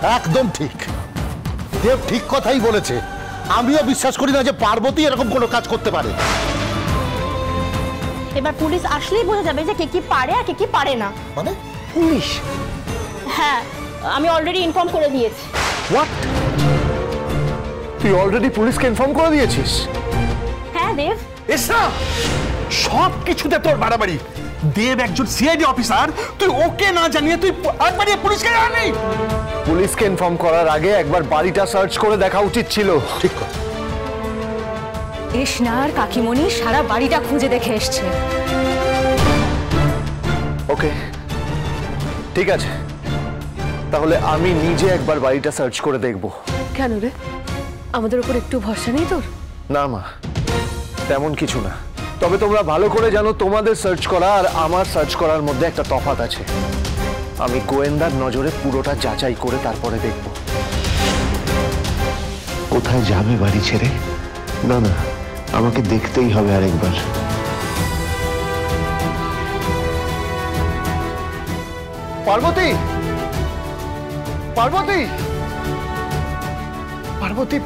একদম ঠিক, দেব ঠিক কথাই বলেছে। আমিও বিশ্বাস করি না যে পার্বতী এরকম কোনো কাজ করতে পারে। এবার পুলিশ আসলেই বোঝা যাবে যে কে কি পারে আর কে কি পারে না। মানে পুলিশ? হ্যাঁ, আমি অলরেডি ইনফর্ম করে দিয়েছি। হোয়াট? তুই অলরেডি পুলিশকে ইনফর্ম করে দিয়েছিস? হ্যাঁ দেব। এসা সব কিছুতে তোর বাড়াবাড়ি। দেব একজন সিআইডি অফিসার, তুই ওকে না জানিয়ে তুই একবারে পুলিশকে জানাবি? পুলিশকে ইনফর্ম করার আগে একবার বাড়িটা সার্চ করে দেখা উচিত ছিল। ঠিক কথা। কৃষ্ণা আর কাকিমণি সারা বাড়িটা খুঁজে দেখে এসছে। ওকে, ঠিক আছে, তাহলে আমি নিজে একবার বাড়িটা সার্চ করে দেখব। কেন রে, আমাদের উপর একটু ভরসা নেই তোর? না মা, তেমন কিছু না। তবে তোমরা ভালো করে জানো তোমাদের সার্চ করা আর আমার সার্চ করার মধ্যে একটা তফাৎ আছে। আমি গোয়েন্দার নজরে পুরোটা যাচাই করে তারপরে দেখব। কোথায় যাবে বাড়ি ছেড়ে? না না, আমাকে দেখতেই হবে আরেকবার। পার্বতী, পার্বতী, পার্বতী,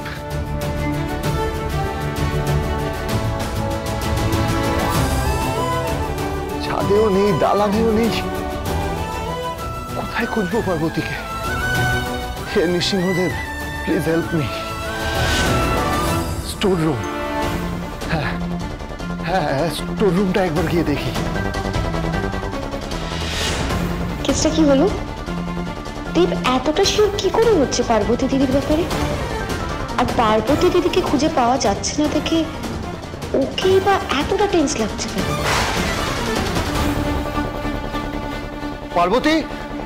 ছাদেও নেই, দালানেও নেই, কোথায় খুঁজবো পার্বতীকে? হে Nrisinghadev, please help me. Store room, হ্যাঁ হ্যাঁ, স্টোর রুমটা একবার গিয়ে দেখি। কেসটা কি হলো? দেব এতটা শিওর কি করে হচ্ছে পার্বতী দিদির ব্যাপারে? আর পার্বতী দিদিকে খুঁজে পাওয়া যাচ্ছে না দেখে ওকেই বা এতটা টেন্স লাগছে কেন? পার্বতী,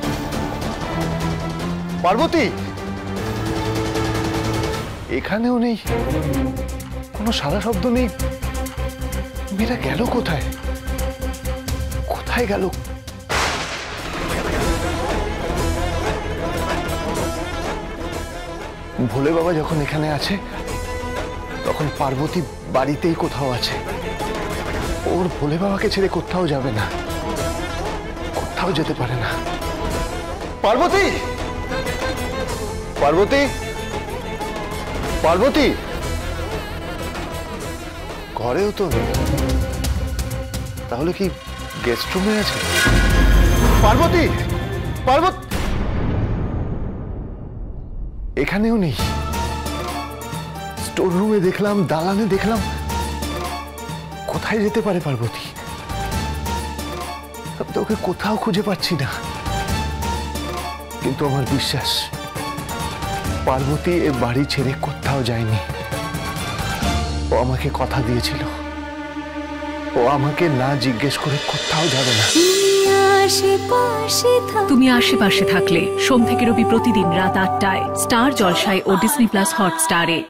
পার্বতী, এখানেও নেই, কোনো সারা শব্দ নেই। মেয়েটা গেল কোথায়? কোথায় গেল? ভোলে বাবা যখন এখানে আছে তখন পার্বতী বাড়িতেই কোথাও আছে। ওর ভোলে বাবাকে ছেড়ে কোথাও যাবে না, কোথাও যেতে পারে না। পার্বতী, পার্বতী, পার্বতী, ঘরেও তো নেই, তাহলে কি গেস্ট রুমে আছে? পার্বতী, পার্বতী, এখানেও নেই। স্টোর রুমে দেখলাম, দালানে দেখলাম, কোথায় যেতে পারে পার্বতী? ওকে কোথাও খুঁজে পাচ্ছি না। কিন্তু আমার বিশ্বাস পার্বতী এ বাড়ি ছেড়ে কোথাও যায়নি। ও আমাকে কথা দিয়েছিল, ও আমাকে না জিজ্ঞেস করে কোথাও যাবে না। তুমি আশেপাশে থাকলে সোম থেকে রবি প্রতিদিন রাত ৮টায় স্টার জলসায় ও ডিজনি প্লাস হটস্টারে।